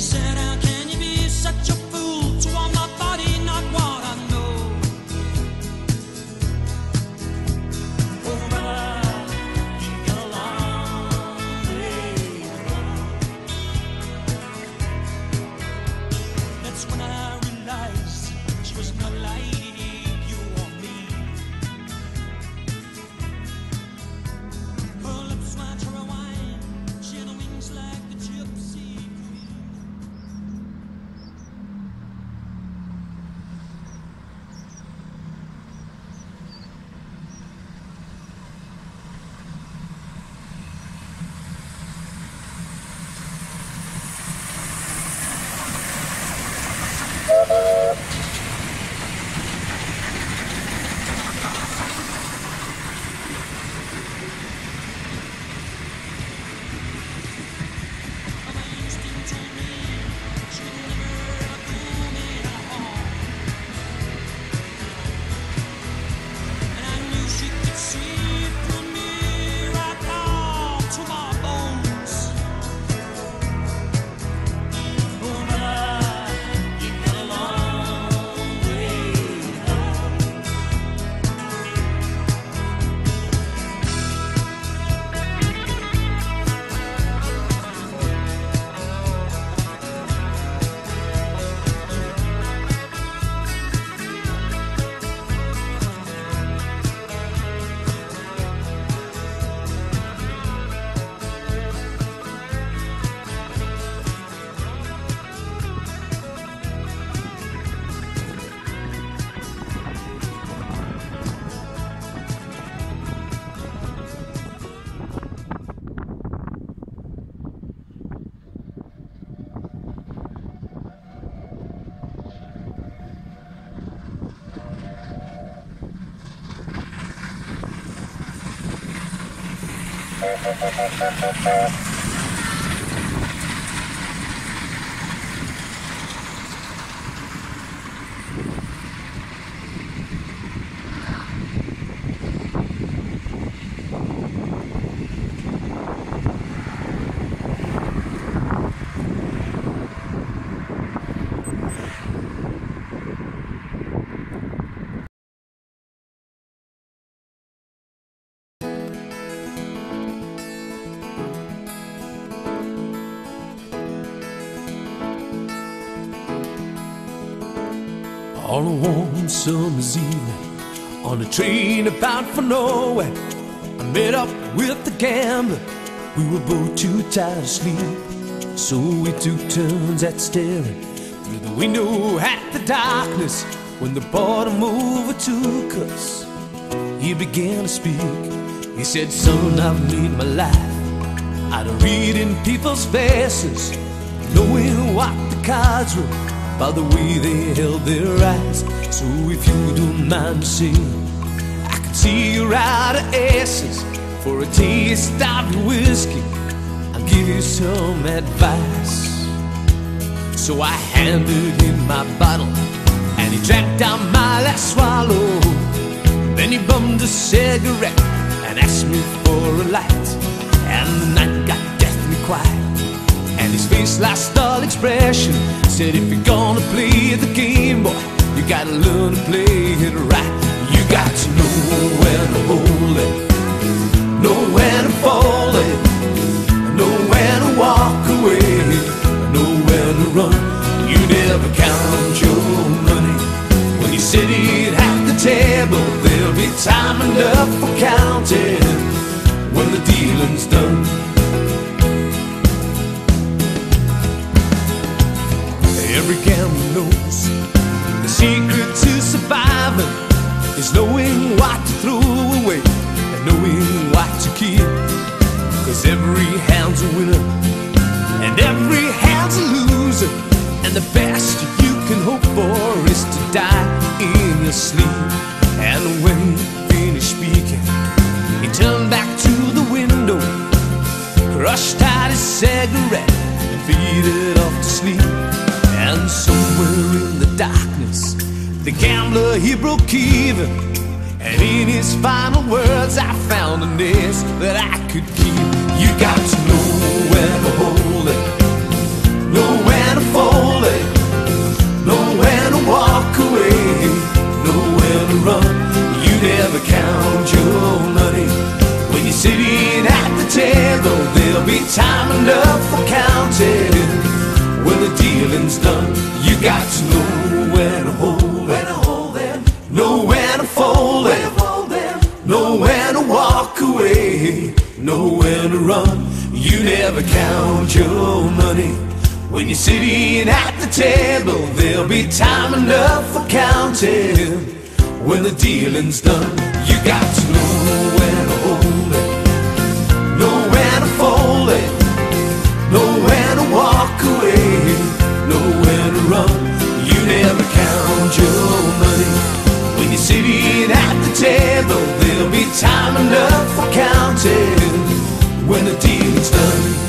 said, how can you be such a fool to want my body, not what I know? Oh, brother, you got a long way to go. That's when I realized she was not like you or me. Her lips match her wine, she had wings like the gypsy queen. My instinct told me she would never do me no harm. And I knew she could see through me right down to my bones. Oh, brother, you got a long way to go. On a warm summer's evening, on a train about for nowhere, I met up with the gambler. We were both too tired to sleep, so we took turns at staring through the window at the darkness. When the boredom overtook us, he began to speak. He said, son, I've made my life out of reading people's faces, knowing what the cards were by the way they held their eyes. So if you don't mind saying, I can see you're out of aces. For a taste of your whiskey, I'll give you some advice. So I handed him my bottle, and he drank down my last swallow. Then he bummed a cigarette and asked me for a light. And the night got deathly quiet, and his face lost all expression. Said, if you're gonna play the game, boy, you gotta learn to play it right. You got to know when to hold it, know when to fold it, know when to walk away, know when to run. You never count your money when you're sitting at the table. There'll be time enough for counting when the dealing's done. Every gambler knows the secret to surviving is knowing what to throw away and knowing what to keep. Cause every hand's a winner and every hand's a loser, and the best you can hope for is to die in your sleep. And when he finished speaking, he turned back to the window, crushed out his cigarette and faded off to sleep. And somewhere in the darkness, the gambler, he broke even. And in his final words, I found an ace that I could keep. You got to know when to hold it, know when to time enough for counting. When the dealing's done, you got to know when to hold them, know when to fold them, know when to walk away, know when to run. You never count your money when you're sitting at the table. There'll be time enough for counting. When the dealing's done, you got to know when to hold it, know when to fold it, know when to walk away, know when to run. You never count your money when you're sitting at the table. There'll be time enough for counting when the dealing's done.